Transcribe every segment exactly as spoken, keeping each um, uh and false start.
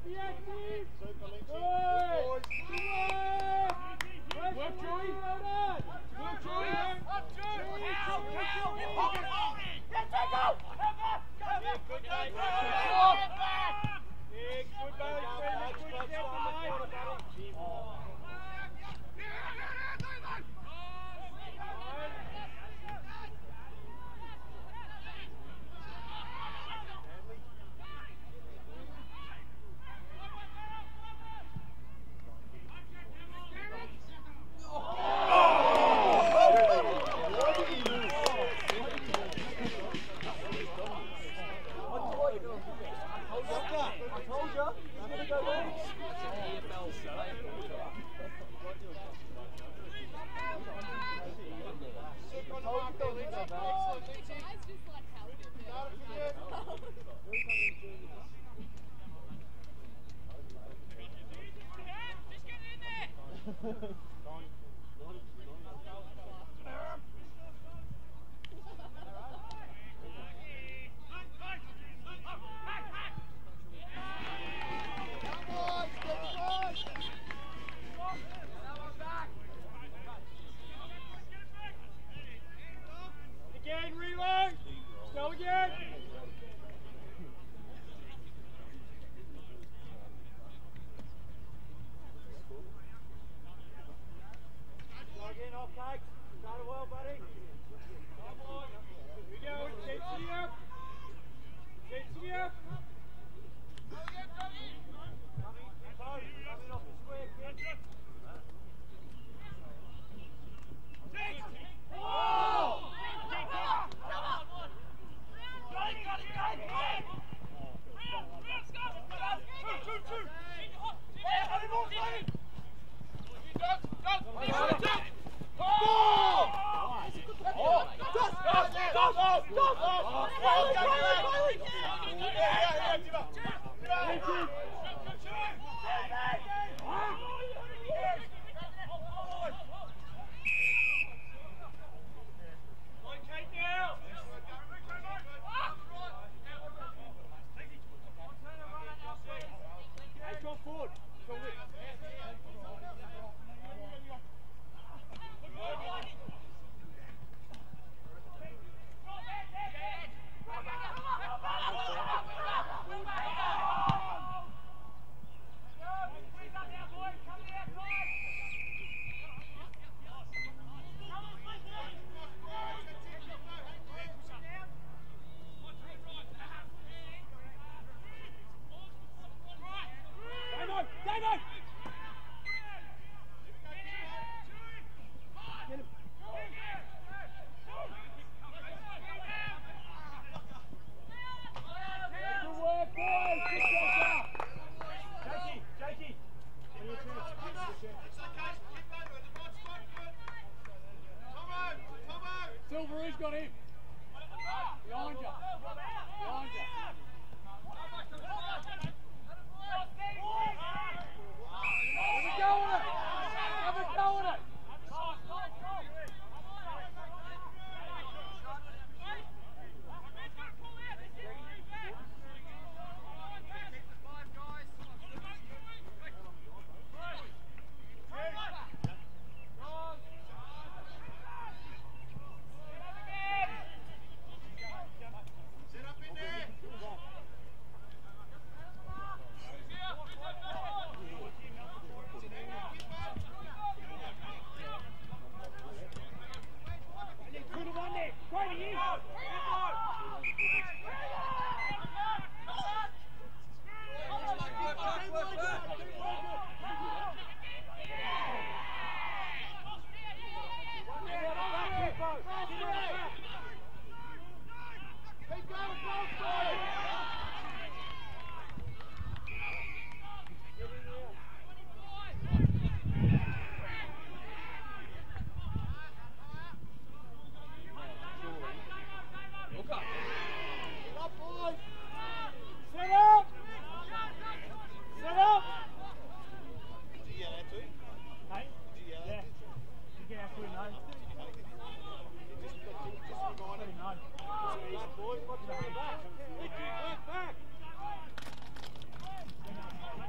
Back, back.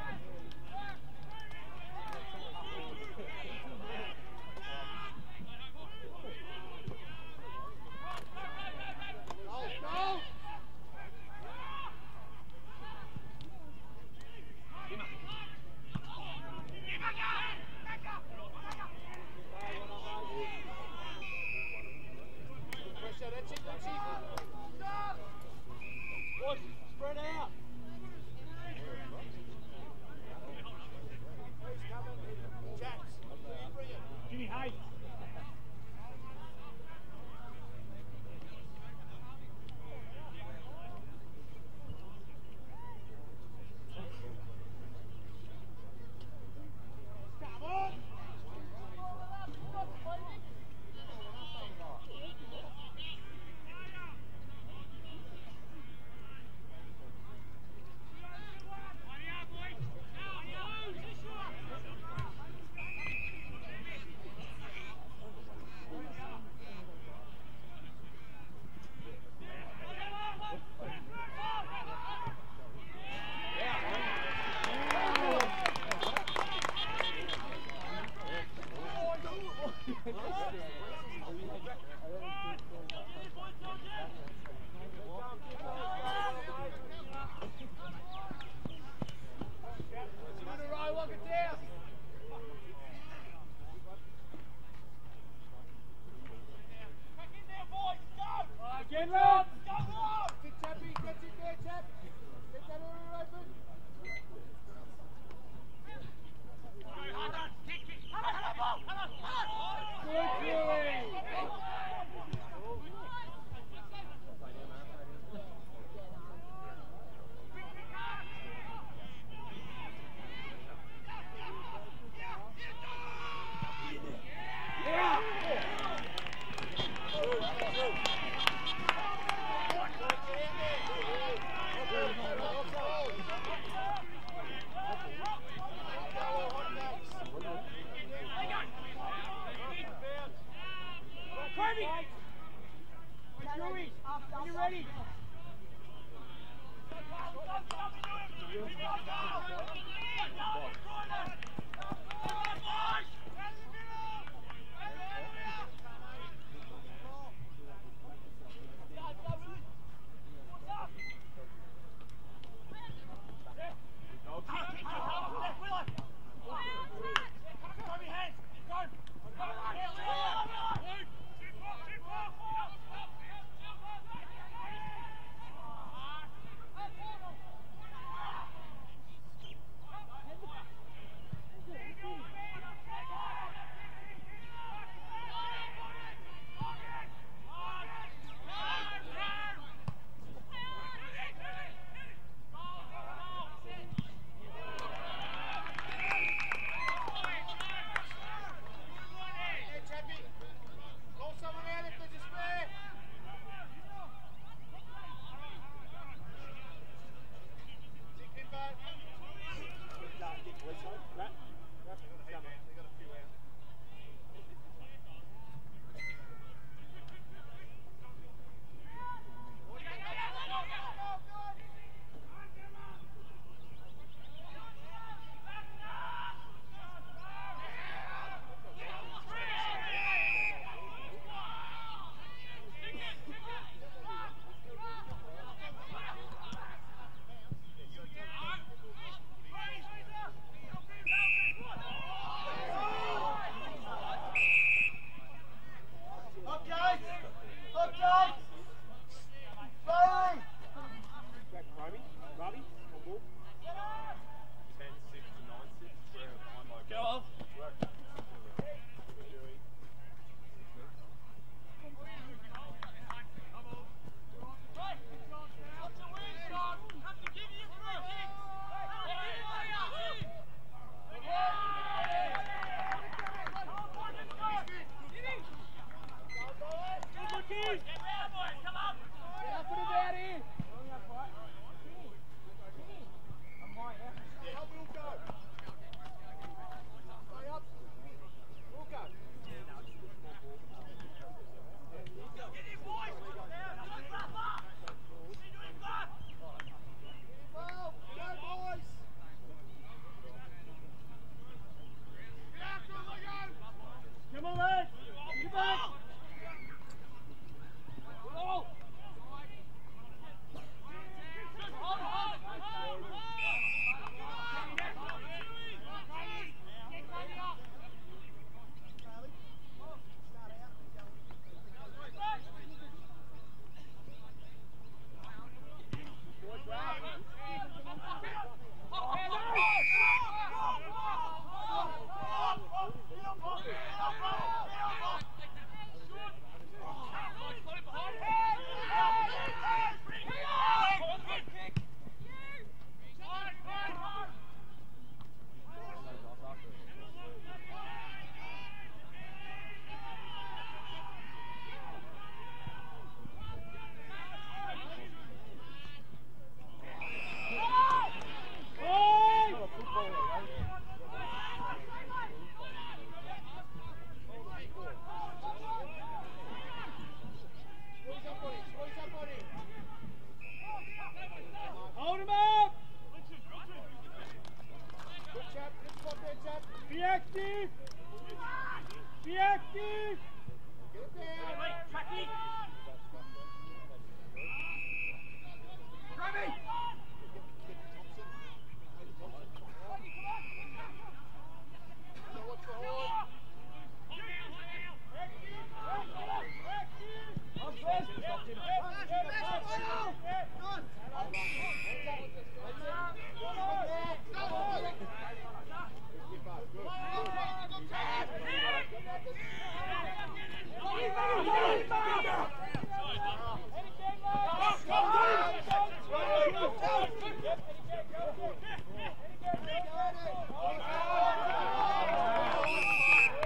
Go!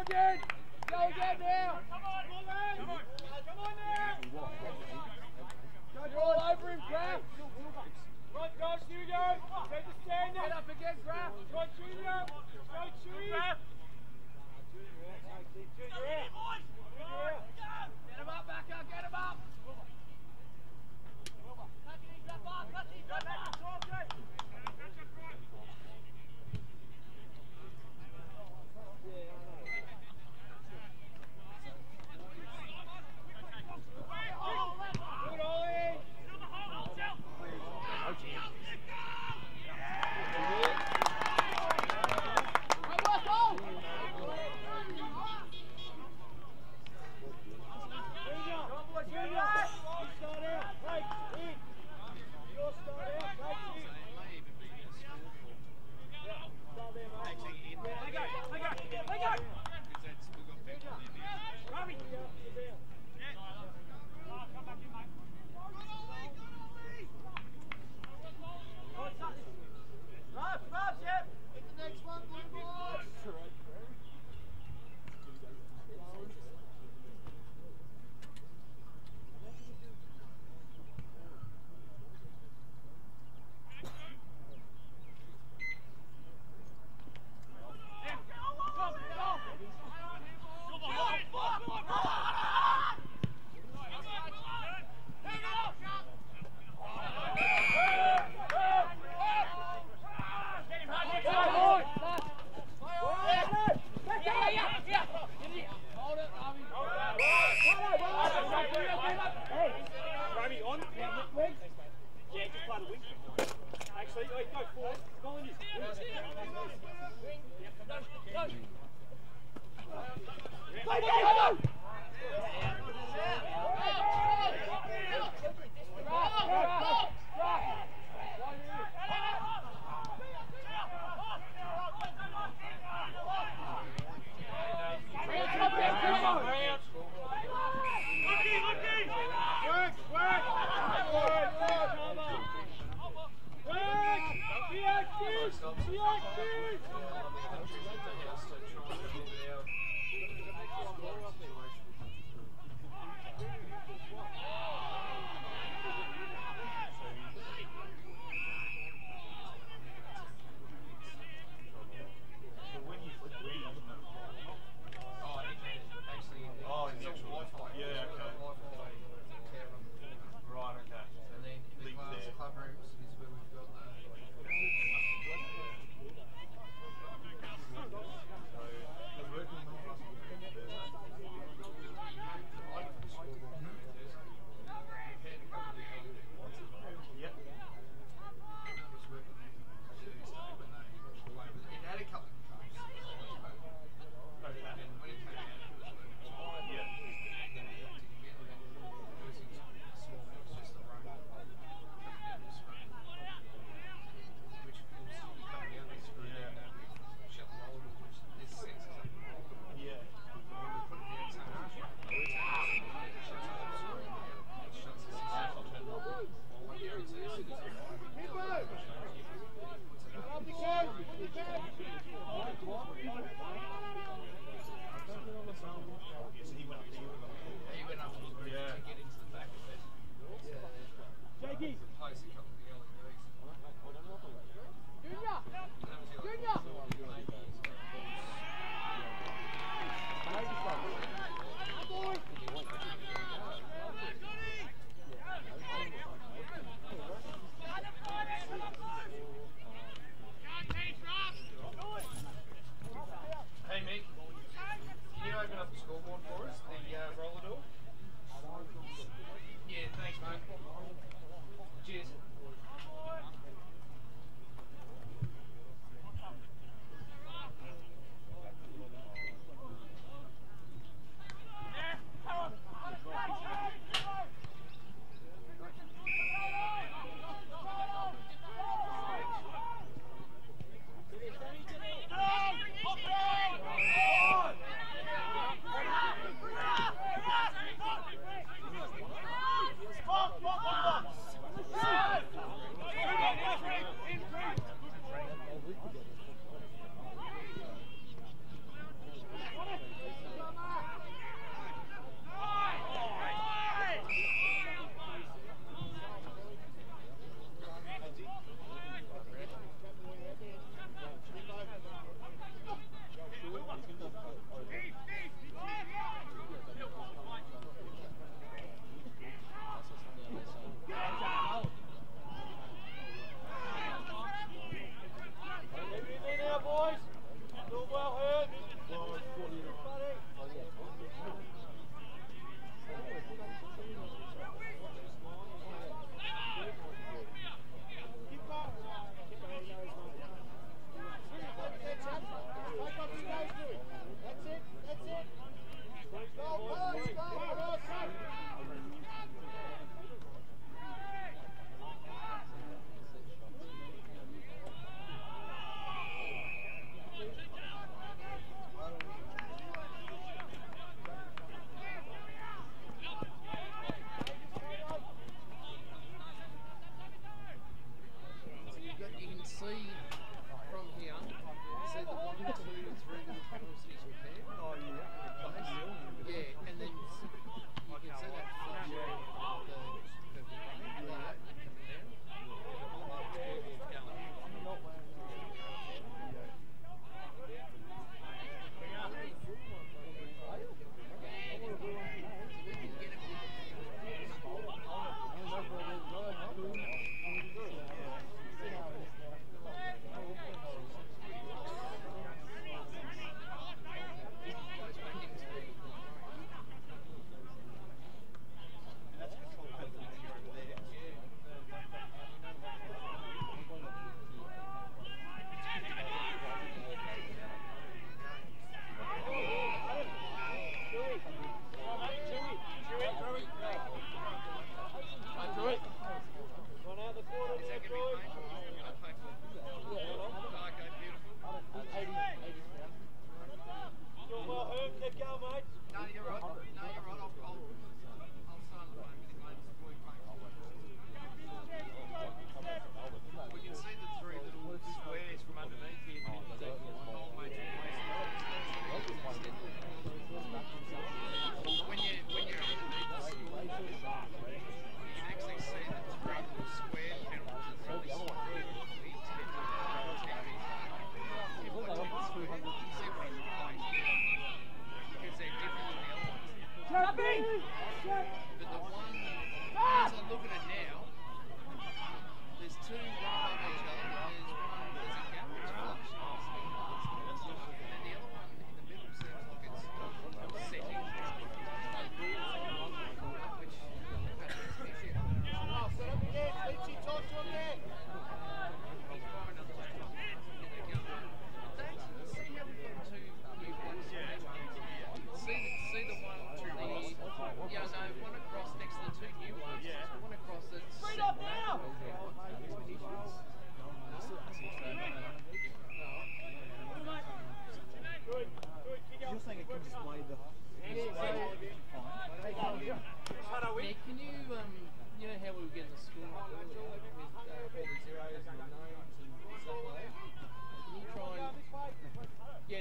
again! Go again now! Come on, come on, man! Come on, come on now! Go all over him, Graf! Right, go, Studio! Take the stand in! Get up again, Graf! Right, Studio! Go, Chewy! Graf! Get him up, Backer! Get him up!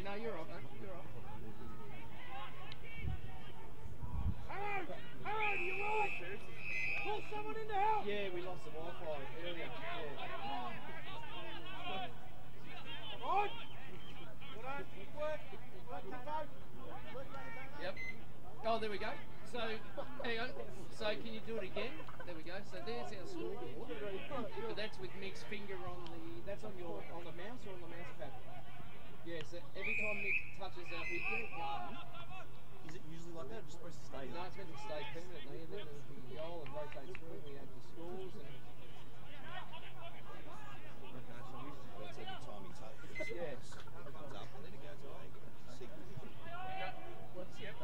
no, you're off, mate. You're off. Harold! Harold, you right? Pull someone in the help! Yeah, we lost the Wi-Fi earlier. Yeah. Come on! Well done. Work. Work, Capo. Work, Capo. Yep. Oh, there we go. So, hang on. So, can you do it again? There we go. So there's our scoreboard. But that's with Mick's finger on the. That's on your on the mouse or on the mouse pad. Yeah. So every time Mick touches that, we get it one. Is it usually like that? Or just supposed to stay? No, it's meant to stay permanently, and then there's the goal and rotate through. And we have the scores and. Okay, so we just that's every time he takes it. Yeah. It comes up and then it goes away. Signal. What's yep.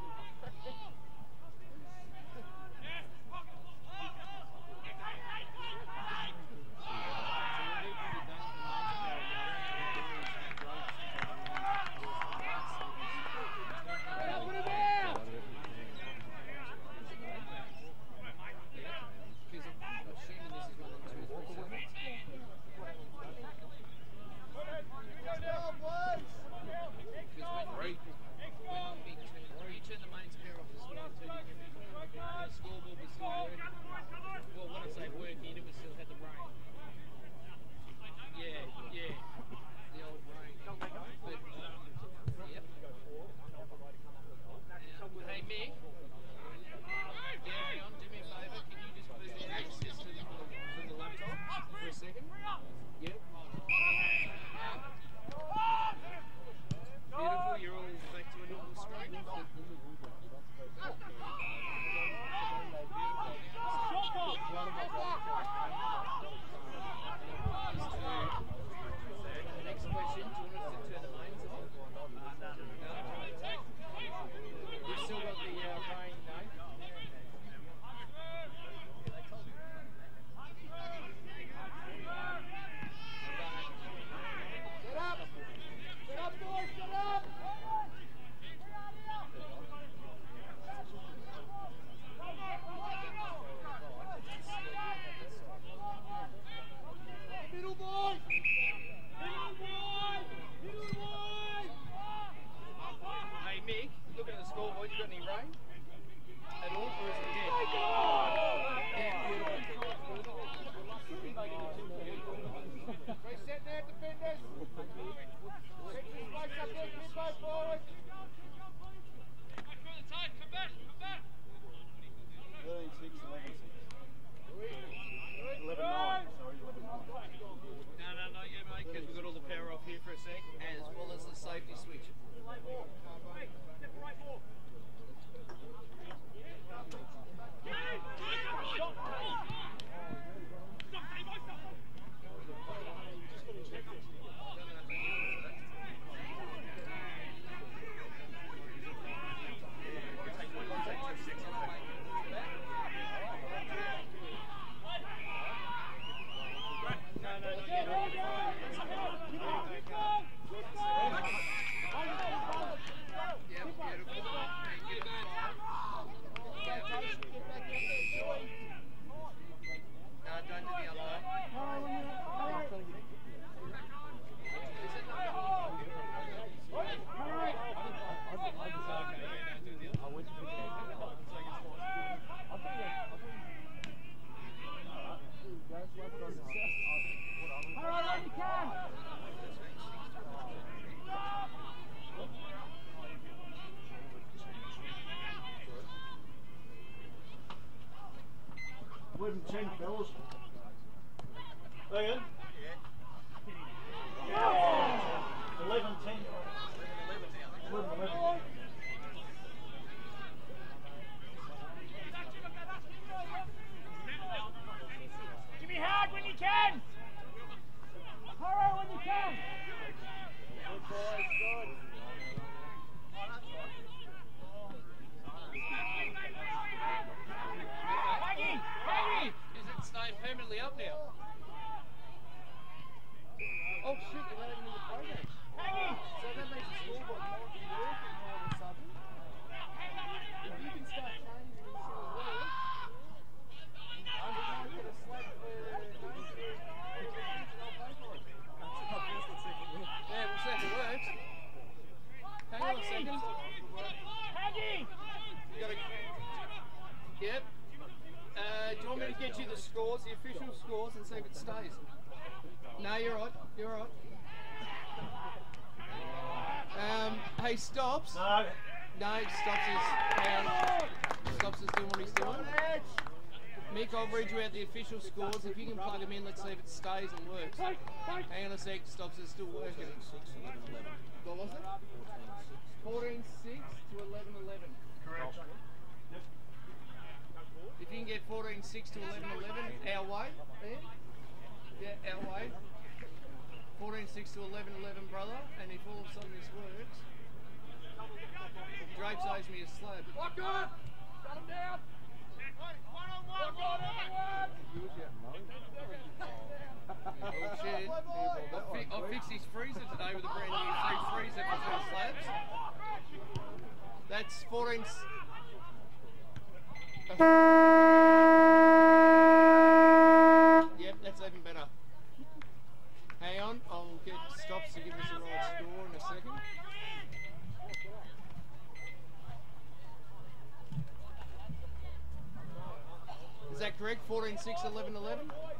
eleven ten, fellas. Hang on. Yeah. eleven ten. eleven eleven. Give me hard when you can! Hurry when you can! Good boys, good. Maggie! Maggie! Is it staying permanently up now? Oh shit, you're not even in the program. Maggie! So Yep. Uh, do you want me to get you the scores, the official scores, and see if it stays? No, you're right. You're right. Um, hey, Stops. No. No, Stops is down. Stops is doing what he's doing. Mick, I'll read you out the official scores. If you can plug them in, let's see if it stays and works. Hang on a sec. Stops is still working. What was it? fourteen six to eleven eleven. Correct. If you can get fourteen six to eleven eleven, our way, there. Yeah, our way. fourteen six to eleven eleven, brother. And if all of a sudden this works, Drapes owes me a slab. Lock on! Shut him down! One on one! Lock on, everyone! Oh shit. I, fi I fixed his freezer today with a brand new free freezer for two slabs. That's fourteen. Yep, that's even better. Hang on, I'll get Stops to give us the right score in a second. Is that correct? fourteen six, eleven eleven?